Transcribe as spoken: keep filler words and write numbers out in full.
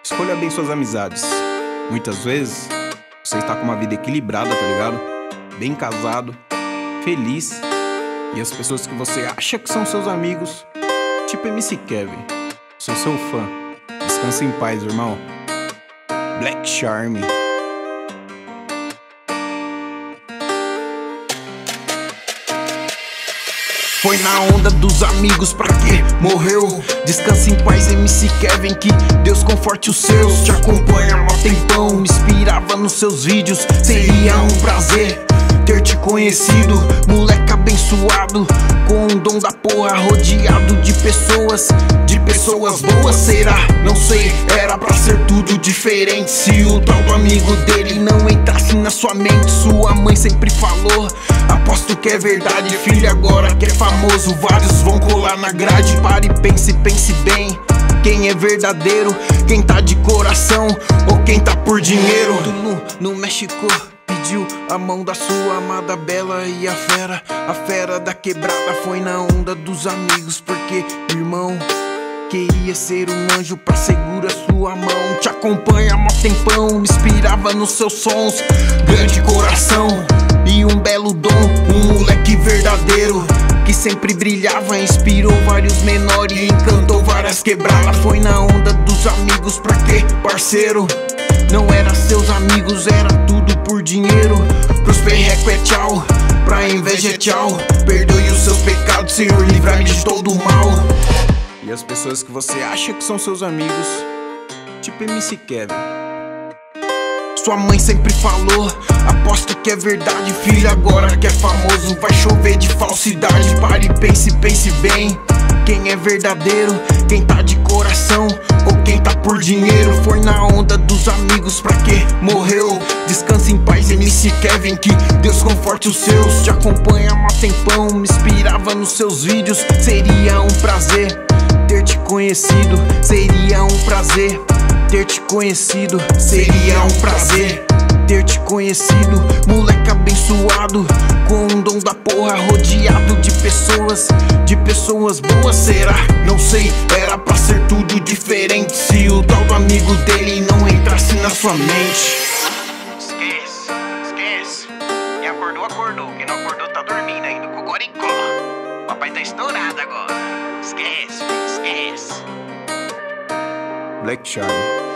Escolha bem suas amizades. Muitas vezes você está com uma vida equilibrada, tá ligado? Bem casado, feliz. E as pessoas que você acha que são seus amigos, tipo M C Kevin, sou seu fã. Descansa em paz, irmão. Black Charm. Foi na onda dos amigos, pra que morreu? Descansa em paz, M C Kevin, que Deus conforte os seus. Te acompanha há mó tempão, me inspirava nos seus vídeos. Seria um prazer ter te conhecido, moleque abençoado, com um dom da porra, rodeado de pessoas, de pessoas boas. Será? Não sei, era pra ser tudo diferente. Se o tal do amigo dele não entrasse na sua mente. Sua mãe sempre falou, aposto que é verdade, filho, agora que é famoso, vários vão colar na grade. Pare e pense, pense bem, quem é verdadeiro, quem tá de coração ou quem tá por dinheiro. Tu no, no México pediu a mão da sua amada bela, e a fera, a fera da quebrada foi na onda dos amigos. Porque, irmão, queria ser um anjo pra segurar sua mão. Te acompanha há mó tempão, me inspirava nos seus sons. Grande coração e um belo dom, um moleque verdadeiro que sempre brilhava, inspirou vários menores e encantou várias quebradas. Foi na onda dos amigos, pra quê, parceiro? Não era seus amigos, era tudo por dinheiro. Pros perreco é tchau, pra inveja é tchau. Perdoe os seus pecados, Senhor, livra-me de todo o mal. E as pessoas que você acha que são seus amigos, tipo M C Kevin. Sua mãe sempre falou, aposto que é verdade, filho, agora que é famoso vai chover de falsidade. Pare e pense, pense bem, quem é verdadeiro, quem tá de coração ou quem tá por dinheiro. Foi na onda dos amigos, pra que morreu? Descansa em paz, M C Kevin, que Deus conforte os seus. Te acompanha há mó tempão, me inspirava nos seus vídeos. Seria um prazer ter te conhecido, seria um prazer ter te conhecido, seria um prazer ter te conhecido. Moleque abençoado, com um dom da porra, rodeado de pessoas, de pessoas boas. Será? Não sei, era pra ser tudo diferente. Se o tal do amigo dele não entrasse na sua mente. Esquece, esquece. Quem acordou, acordou. Quem não acordou tá dormindo ainda com o goricó. Papai tá estourado agora. Esquece, esquece. Black Charm.